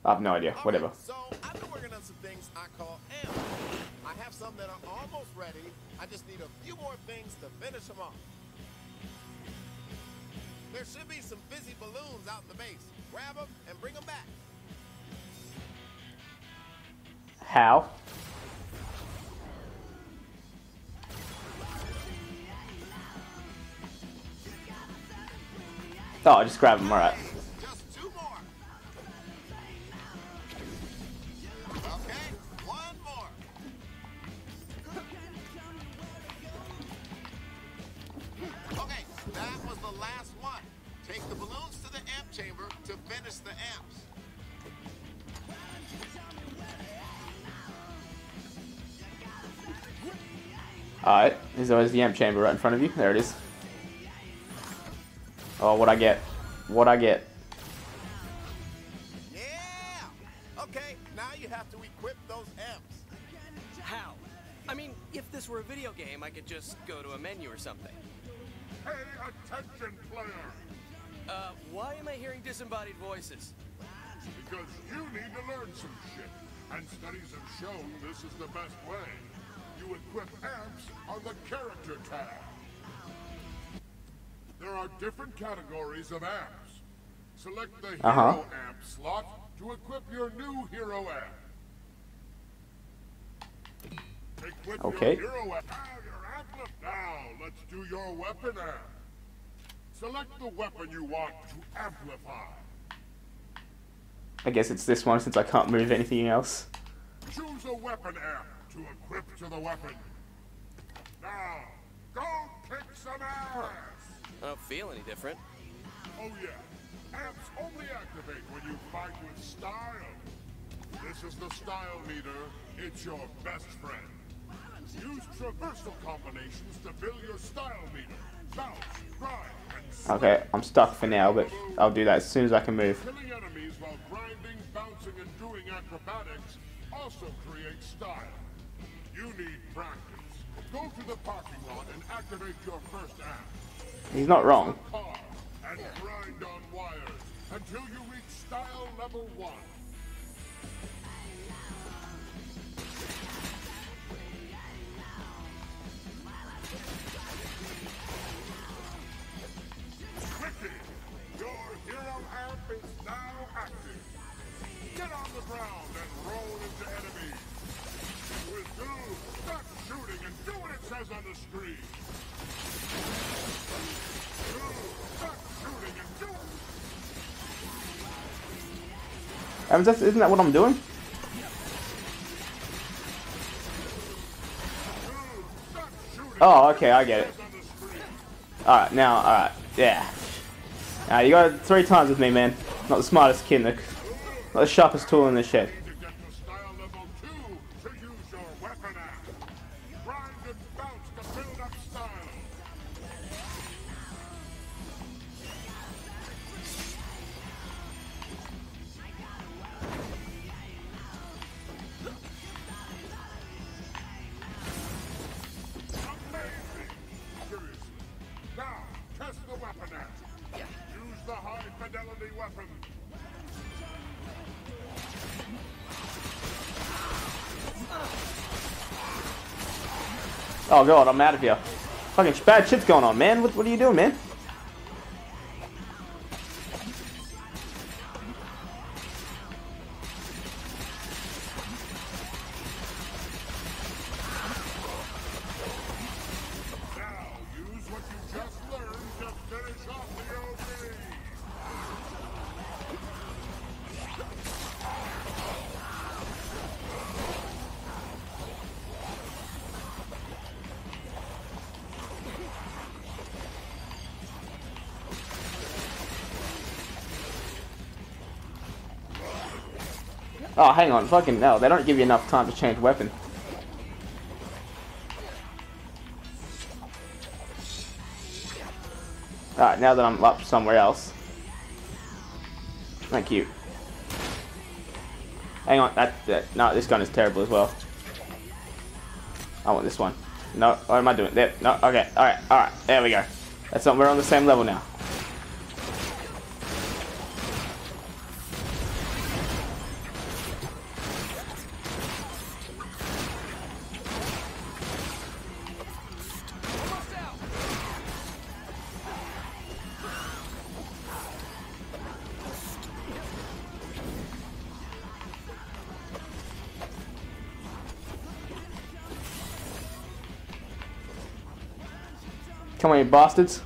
I have no idea. Whatever. So I've been working on some things I call amps. I have some that are almost ready. I just need a few more things to finish them off. There should be some fizzy balloons out in the base. Grab them and bring them back. How? Oh, I just grab them. All right. Just two more. Okay, one more. Okay, that was the last one. Take the balloons to the amp chamber to finish the amps. Alright, there's always the amp chamber right in front of you. There it is. Oh, what'd I get? What'd I get? Yeah! Okay, now you have to equip those amps. How? I mean, if this were a video game, I could just go to a menu or something. Pay attention, player! Why am I hearing disembodied voices? Because you need to learn some shit. And studies have shown this is the best way. You equip amps on the character tab. There are different categories of amps. Select the hero amp slot to equip your new hero amp. Equip your hero amp. Now your amp. Now let's do your weapon amp. Select the weapon you want to amplify. I guess it's this one since I can't move anything else. Choose a weapon amp to equip to the weapon. Now, go kick some ass! I don't feel any different. Oh yeah, amps only activate when you fight with style. This is the style meter. It's your best friend. Use traversal combinations to build your style meter. Bounce, grind, and swing. Okay, I'm stuck for now, but I'll do that as soon as I can move. Killing enemies while grinding, bouncing, and doing acrobatics also creates style. You need practice. Go to the parking lot and activate your first amp. He's not wrong. Car and grind on wires until you reach style level 1. Quickly, your hero amp is now active. Get on the ground and roll into enemies. With two, start shooting and do what it says on the screen. Start shooting and do it. Isn't that what I'm doing? Oh, okay, I get it. Alright, now, alright, yeah. Now, you got it 3 times with me, man. Not the smartest kid, not the sharpest tool in the shed. Oh god, I'm out of here. Fucking bad shit's going on, man. What are you doing, man? Oh, hang on. Fucking no. They don't give you enough time to change weapon. Alright, now that I'm up somewhere else. Thank you. Hang on. No, this gun is terrible as well. I want this one. No, what am I doing? There. No, okay. Alright. There we go. That's not, we're on the same level now. Come on, you bastards.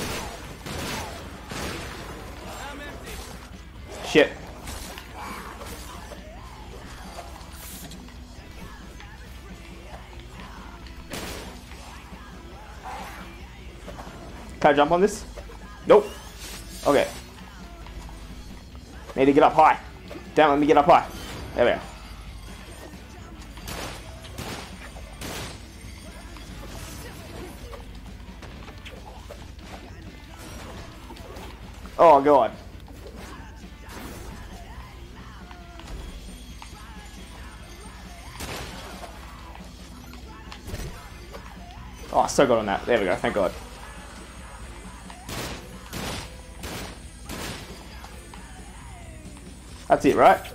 Shit. Can I jump on this? Nope. Okay. Need to get up high. Damn, let me get up high. There we go. Oh god. Oh, I so good on that. There we go, thank god. That's it, right?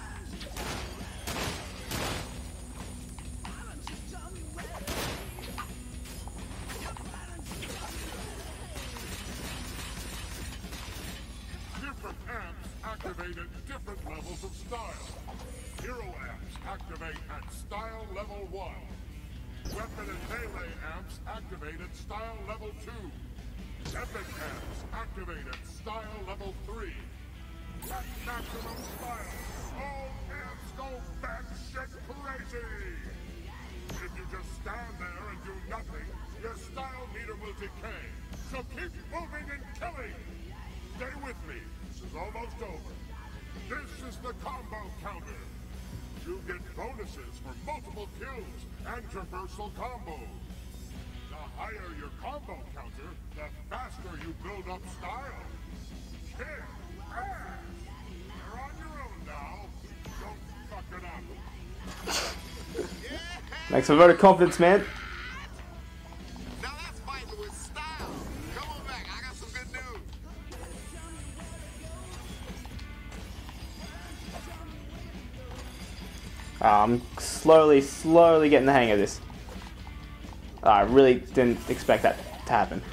Different amps activate at different levels of style. Hero amps activate at style level 1. Weapon and melee amps activate at style level 2. Epic amps activate at style level 3. At maximum style, all amps go batshit crazy! If you just stand there and do nothing, your style meter will decay. So keep moving and killing! Stay with me, this is almost over. This is the combo counter. You get bonuses for multiple kills and traversal combos. The higher your combo counter, the faster you build up style. Kick ass! You're on your own now. Don't fuck it up. Makes me very confidence, man. Now that's fighting with style. Come on back, I got some good news. I'm slowly getting the hang of this. I really didn't expect that to happen.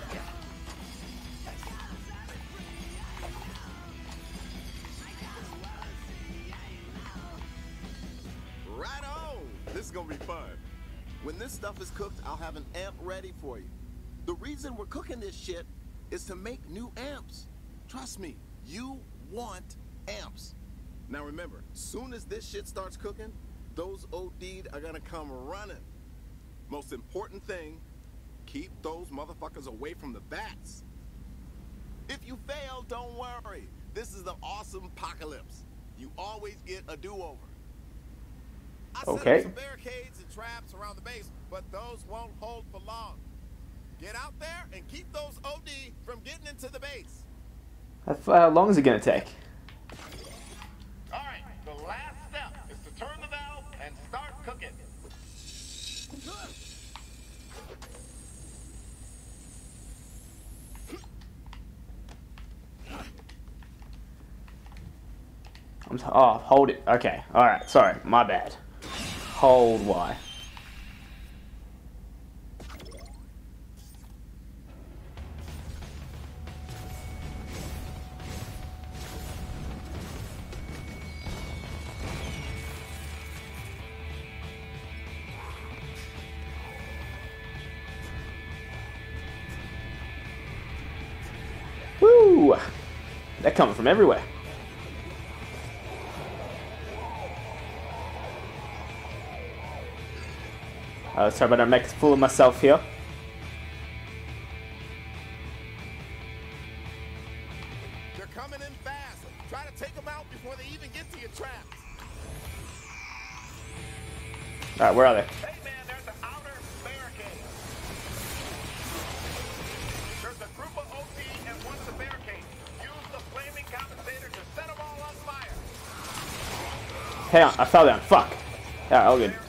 Right on. This is gonna be fun. When this stuff is cooked, I'll have an amp ready for you. The reason we're cooking this shit is to make new amps. Trust me, you want amps. Now remember, soon as this shit starts cooking, those OD'd are gonna come running. Most important thing, keep those motherfuckers away from the bats. If you fail, don't worry. This is the awesome apocalypse. You always get a do-over. I set Okay. up some barricades and traps around the base, but those won't hold for long. Get out there and keep those OD from getting into the base. How long is it gonna take? All right, the last step is to turn the valve and start cooking. Oh, hold it. Okay. Alright, sorry. My bad. Hold Y. Woo! They're coming from everywhere. Sorry about that, make a fool of myself here. They're coming in fast. Try to take them out before they even get to your traps. Alright, where are they? Hey man, there's an outer barricade. There's a group of OT and one of the barricades. Use the flaming compensator to set them all on fire. Hang on, I fell down. Fuck. Yeah, all good.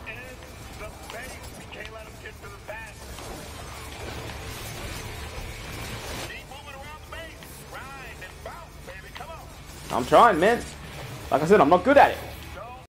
I'm trying, man. Like I said, I'm not good at it.